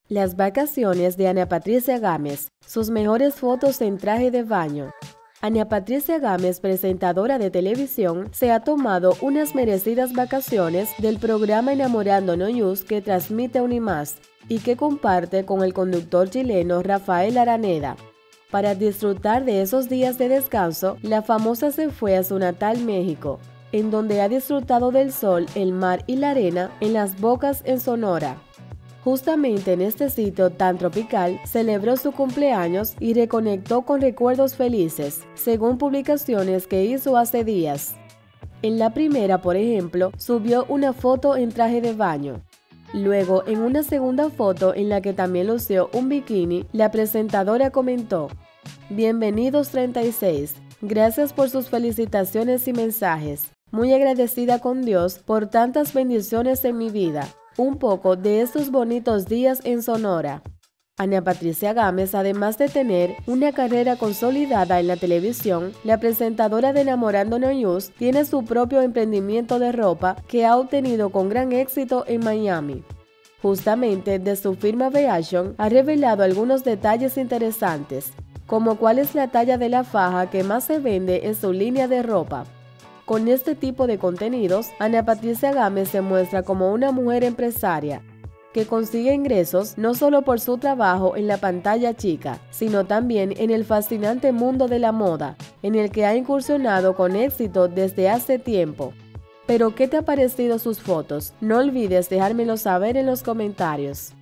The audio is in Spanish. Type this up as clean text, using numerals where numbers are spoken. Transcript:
Las vacaciones de Ana Patricia Gámez, sus mejores fotos en traje de baño. Ana Patricia Gámez, presentadora de televisión, se ha tomado unas merecidas vacaciones del programa Enamorando No News que transmite Unimás y que comparte con el conductor chileno Rafael Araneda. Para disfrutar de esos días de descanso, la famosa se fue a su natal México, en donde ha disfrutado del sol, el mar y la arena en Las Bocas, en Sonora. Justamente en este sitio tan tropical, celebró su cumpleaños y reconectó con recuerdos felices, según publicaciones que hizo hace días. En la primera, por ejemplo, subió una foto en traje de baño. Luego, en una segunda foto en la que también lució un bikini, la presentadora comentó: "Bienvenidos 36, gracias por sus felicitaciones y mensajes. Muy agradecida con Dios por tantas bendiciones en mi vida. Un poco de estos bonitos días en Sonora". Ana Patricia Gámez, además de tener una carrera consolidada en la televisión, la presentadora de Enamorando No News tiene su propio emprendimiento de ropa que ha obtenido con gran éxito en Miami. Justamente de su firma Beation ha revelado algunos detalles interesantes, como cuál es la talla de la faja que más se vende en su línea de ropa. Con este tipo de contenidos, Ana Patricia Gámez se muestra como una mujer empresaria que consigue ingresos no solo por su trabajo en la pantalla chica, sino también en el fascinante mundo de la moda, en el que ha incursionado con éxito desde hace tiempo. Pero, ¿qué te ha parecido sus fotos? No olvides dejármelo saber en los comentarios.